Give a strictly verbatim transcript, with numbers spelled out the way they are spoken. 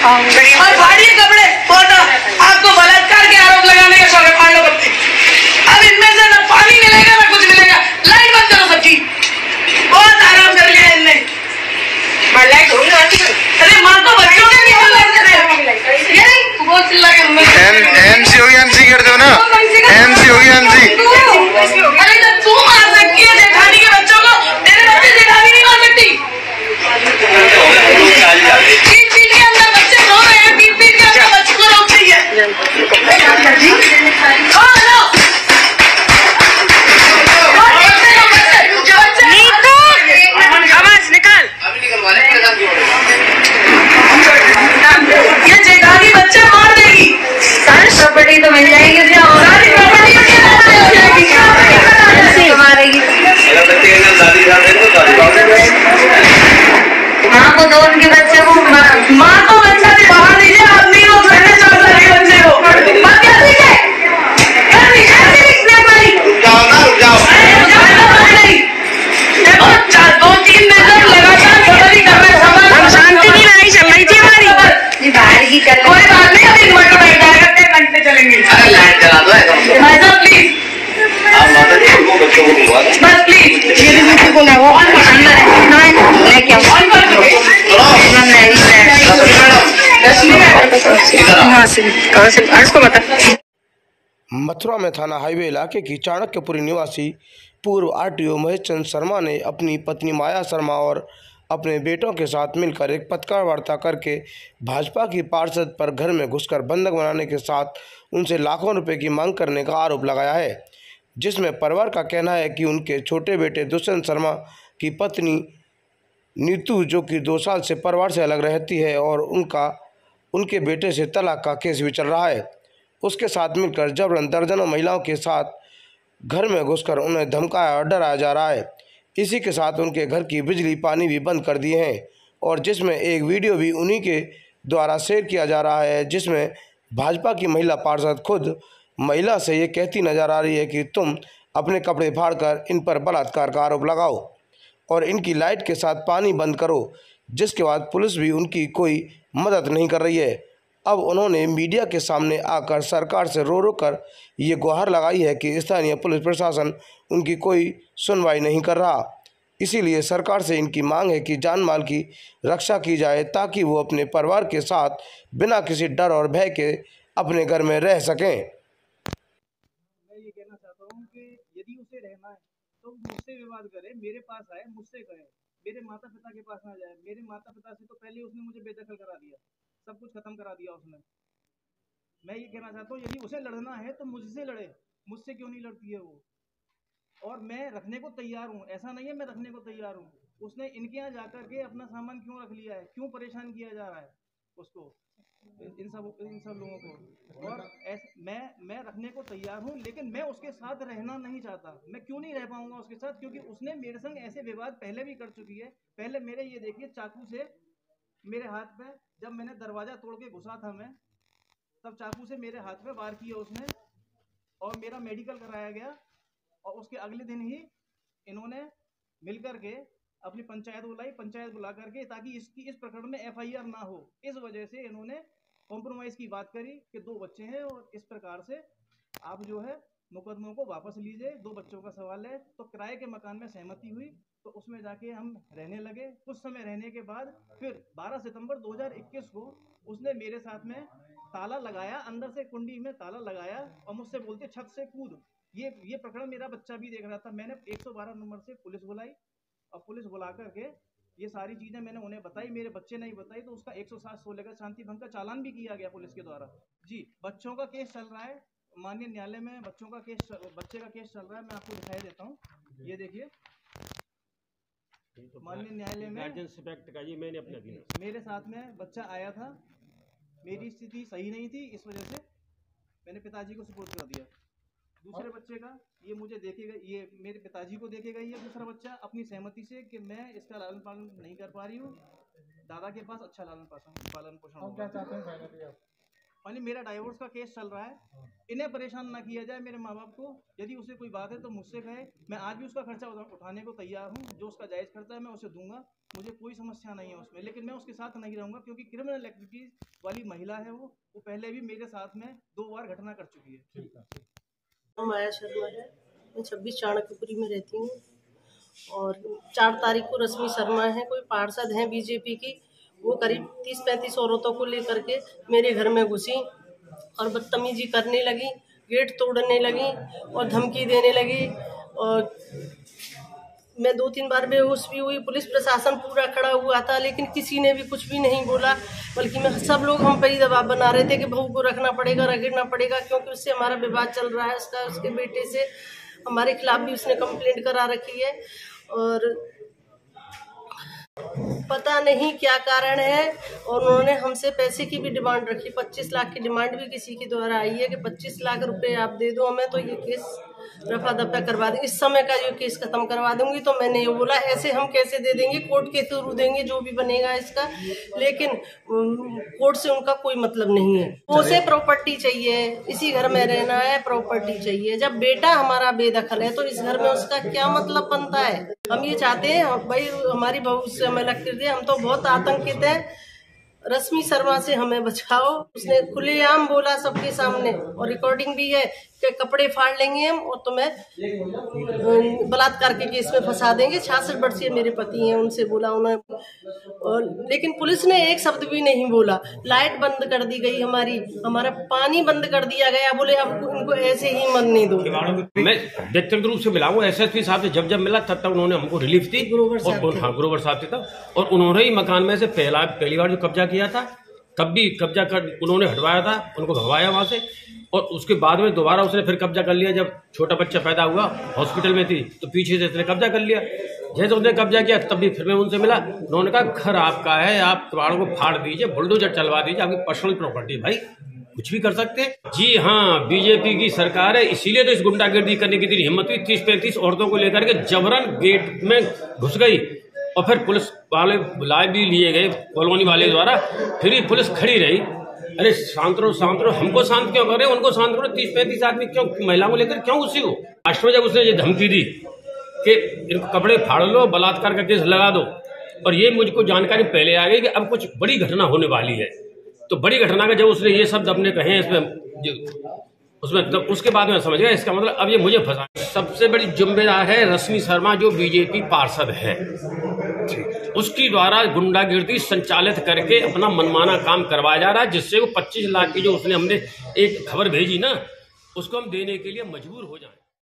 और फाड़िए कपड़े फोटो, आपको बलात्कार के आरोप लगाने का शौक है, फाड़ लो कपड़े। अब इनमें से न पानी मिलेगा न कुछ मिलेगा। लाइट बंद करो सबकी, बहुत आराम कर लिया इनने। अरे माँ को बच्चों के भी बहुत चिल्ला के एमसी होगी, एमसी कर दो ना, एमसी होगी एमसी। अरे जब तू मार सकती है जेठानी के बच्चों को, तेरे बच्चे जेठानी नहीं मार सकती। तीन फीट के अंदर बच्चे रो रहे हैं, तीन फीट के अंदर बच्चों को रोक रही है। आवाज निकाल, ये जेठानी बच्चे मार देगी। सारी प्रॉपर्टी तो मिल जाएगी, सारी प्रॉपर्टी माँ को दो, उनके बच्चे को, माँ को बच्चा से बाहर दीजिए, आदमी को घर में चल सके बच्चे को। बात क्या ठीक है? देखो चार दो तीन मिनट लगातार बदली कर रहे हैं, शांति की लड़ाई चल रही थी हमारी। बाहर की चल, कोई बात नहीं, अभी इन्वर्टर बैठ जाएगा, कितने घंटे चलेंगे। अरे लाइट जला दो भाई साहब प्लीज, बस प्लीज। ये भी को लगाओ, अंदर है मैं क्या ऑन कर दो। कहाँ से कहाँ से आज को बता। मथुरा में थाना हाईवे इलाके की चाणक्यपुरी निवासी पूर्व आरटीओ महेश चंद्र शर्मा ने अपनी पत्नी माया शर्मा और अपने बेटों के साथ मिलकर एक पत्रकार वार्ता करके भाजपा की पार्षद पर घर में घुसकर बंधक बनाने के साथ उनसे लाखों रुपए की मांग करने का आरोप लगाया है, जिसमें परिवार का कहना है कि उनके छोटे बेटे दुष्यंत शर्मा की पत्नी नीतू, जो कि दो साल से परिवार से अलग रहती है, और उनका उनके बेटे से तलाक का केस भी चल रहा है, उसके साथ मिलकर जबरन दर्जनों महिलाओं के साथ घर में घुसकर उन्हें धमकाया और डराया जा रहा है। इसी के साथ उनके घर की बिजली पानी भी बंद कर दिए हैं, और जिसमें एक वीडियो भी उन्हीं के द्वारा शेयर किया जा रहा है, जिसमें भाजपा की महिला पार्षद खुद महिला से ये कहती नजर आ रही है कि तुम अपने कपड़े फाड़कर इन पर बलात्कार का आरोप लगाओ और इनकी लाइट के साथ पानी बंद करो, जिसके बाद पुलिस भी उनकी कोई मदद नहीं कर रही है। अब उन्होंने मीडिया के सामने आकर सरकार से रो रो कर ये गुहार लगाई है कि स्थानीय पुलिस प्रशासन उनकी कोई सुनवाई नहीं कर रहा। इसीलिए सरकार से इनकी मांग है कि जान माल की रक्षा की जाए, ताकि वो अपने परिवार के साथ बिना किसी डर और भय के अपने घर में रह सकें। मैं ये कहना चाहता हूँ कि यदि उसे रहना है तो मुझसे विवाद करे, मेरे पास आए, मुझसे कहे, मेरे माता पिता के पास ना जाए। मेरे माता पिता से तो पहले उसने मुझे बेदखल करा दिया, सब कुछ खत्म करा दिया उसने। मैं ये कहना चाहता हूँ यदि उसे लड़ना है तो मुझसे लड़े, मुझसे क्यों नहीं लड़ती है वो। और मैं रखने को तैयार हूँ, ऐसा नहीं है मैं रखने को तैयार हूँ। उसने इनके यहाँ जाकर के अपना सामान क्यों रख लिया है, क्यों परेशान किया जा रहा है उसको, इन सब इन सब लोगों को। और ऐसे मैं मैं रखने को तैयार हूँ, लेकिन मैं उसके साथ रहना नहीं चाहता। मैं क्यों नहीं रह पाऊंगा उसके साथ, क्योंकि उसने मेरे संग ऐसे विवाद पहले भी कर चुकी है। पहले मेरे ये देखिए चाकू से मेरे हाथ पे, जब मैंने दरवाजा तोड़ के घुसा था मैं, तब चाकू से मेरे हाथ पे वार किया उसने, और मेरा मेडिकल कराया गया। और उसके अगले दिन ही इन्होंने मिलकर के अपनी पंचायत बुलाई, पंचायत बुला करके ताकि इसकी इस प्रकरण में एफ आई आर ना हो, इस वजह से इन्होंने कॉम्प्रोमाइज की बात करी कि दो बच्चे हैं और इस प्रकार से आप जो है मुकदमों को वापस लीजिए, दो बच्चों का सवाल है। तो किराए के मकान में सहमति हुई, तो उसमें जाके हम रहने लगे। कुछ समय रहने के बाद फिर बारह सितंबर दो हज़ार इक्कीस को उसने मेरे साथ में ताला लगाया, अंदर से कुंडी में ताला लगाया और मुझसे बोलते छत से कूद। ये ये प्रकरण मेरा बच्चा भी देख रहा था। मैंने एक सौ बारह नंबर से पुलिस बुलाई और पुलिस बुला करके ये सारी चीजें मैंने उन्हें बताई, मेरे बच्चे नहीं बताई, तो उसका एक सौ सात सोलह का शांति भंग का चालान भी किया गया पुलिस के द्वारा। जी, बच्चों का केस चल रहा है माननीय न्यायालय में, बच्चों का केस, बच्चे का केस चल रहा है। मैं आपको दिखाई देता हूँ, ये देखिए माननीय न्यायालय में का ये मैंने अपने मेरे साथ में बच्चा आया था, मेरी स्थिति सही नहीं थी, इस वजह से मैंने पिताजी को सपोर्ट कर दिया। दूसरे बच्चे का ये मुझे देखेगा, ये मेरे पिताजी को देखेगा ये दूसरा बच्चा अपनी सहमति से कि मैं इसका लालन पालन नहीं कर पा रही हूँ, दादा के पास अच्छा लालन पालन पालन पोषण। क्या चाहते हैं फाइनली आप? यानी मेरा डाइवोर्स का केस चल रहा है, इन्हें परेशान ना किया जाए मेरे माँ बाप को। यदि उसे कोई बात है तो मुझसे कहे, मैं आज भी उसका खर्चा उठाने को तैयार हूँ। जो उसका जायज़ खर्चा है मैं उसे दूंगा, मुझे कोई समस्या नहीं है उसमें। लेकिन मैं उसके साथ नहीं रहूँगा क्योंकि क्रिमिनल एक्टिविटीज़ वाली महिला है वो वो पहले भी मेरे साथ में दो बार घटना कर चुकी है। माया शर्मा है, मैं छब्बीस चाणक्यपुरी में रहती हूँ और चार तारीख को रश्मि शर्मा है, कोई पार्षद हैं बीजेपी की, वो करीब तीस पैंतीस औरतों को लेकर के मेरे घर में घुसी और बदतमीजी करने लगी, गेट तोड़ने लगी और धमकी देने लगी। और मैं दो तीन बार बेहोश भी हुई, पुलिस प्रशासन पूरा खड़ा हुआ था लेकिन किसी ने भी कुछ भी नहीं बोला, बल्कि मैं सब लोग हम पर ही दबाव बना रहे थे कि बहू को रखना पड़ेगा रखना पड़ेगा क्योंकि उससे हमारा विवाद चल रहा है। उसका उसके बेटे से हमारे खिलाफ भी उसने कंप्लेंट करा रखी है और पता नहीं क्या कारण है। और उन्होंने हमसे पैसे की भी डिमांड रखी, पच्चीस लाख की डिमांड भी किसी के द्वारा आई है कि पच्चीस लाख रुपए आप दे दो हमें तो ये केस रफा दफा करवा दें, इस समय का ये केस खत्म करवा दूंगी। तो मैंने ये बोला ऐसे हम कैसे दे देंगे, कोर्ट के थ्रू देंगे जो भी बनेगा इसका, लेकिन कोर्ट से उनका कोई मतलब नहीं है। उसे प्रॉपर्टी चाहिए, इसी घर में रहना है, प्रॉपर्टी चाहिए। जब बेटा हमारा बेदखल है तो इस घर में उसका क्या मतलब बनता है। हम ये चाहते हैं भाई हमारी बहू से हमें लग कर दे, हम तो बहुत आतंकित है। रश्मि शर्मा से हमें बचाओ। उसने खुलेआम बोला सबके सामने और रिकॉर्डिंग भी है कि कपड़े फाड़ लेंगे हम और तुम्हें बलात्कार के केस में फंसा देंगे। छियासठ वर्षीय मेरे पति हैं, उनसे बोला उन्होंने। और लेकिन पुलिस ने एक शब्द भी नहीं बोला। लाइट बंद कर दी गई हमारी, हमारा पानी बंद कर दिया गया, बोले अब उनको ऐसे ही मरने दो। मैं व्यक्तिगत रूप से मिला हूँ एसएसपी साहब से, जब जब मिला तब तक उन्होंने हमको रिलीफ दी। और हाँ ग्रोवर साहब से था और उन्होंने ही मकान में से पहला पहली बार जो कब्जा किया था तब भी कब्जा कर उन्होंने हटवाया था, उनको भगवाया वहां से। और उसके बाद में दोबारा उसने फिर कब्जा कर लिया। जब छोटा बच्चा पैदा हुआ हॉस्पिटल में थी तो पीछे से उसने कब्जा कर लिया। जैसे उसने कब्जा किया तब भी फिर मैं उनसे मिला, उन्होंने कहा घर आपका है, आप किवाड़ों को फाड़ दीजिए, बुलडोजर चलवा दीजिए, आपकी पर्सनल प्रॉपर्टी भाई कुछ भी कर सकते हैं। जी हाँ, बीजेपी की सरकार है, इसीलिए तो इस गुंडागर्दी करने की इतनी हिम्मत हुई। तीस पैंतीस औरतों को लेकर के जबरन गेट में घुस गई और फिर पुलिस वाले बुलाए भी लिए गए कॉलोनी वाले द्वारा, फिर भी पुलिस खड़ी रही। अरे शांत रहो शांत रहो, हमको शांत क्यों कर रहे हो, उनको शांत करो। तीस पैंतीस आदमी क्यों महिलाओं को लेकर क्यों घुसी हो। लास्ट में जब उसने ये धमकी दी कि इनको कपड़े फाड़ लो, बलात्कार का केस लगा दो, और ये मुझको जानकारी पहले आ गई कि अब कुछ बड़ी घटना होने वाली है, तो बड़ी घटना का जब उसने ये शब्द अपने कहे इसमें उसमें तो उसके बाद में समझ गया इसका मतलब अब ये मुझे फंसा। सबसे बड़ी जिम्मेदार है रश्मि शर्मा जो बीजेपी पार्षद है, उसकी द्वारा गुंडागिर्दी संचालित करके अपना मनमाना काम करवाया जा रहा है, जिससे वो पच्चीस लाख की जो उसने हमने एक खबर भेजी ना उसको हम देने के लिए मजबूर हो जाए।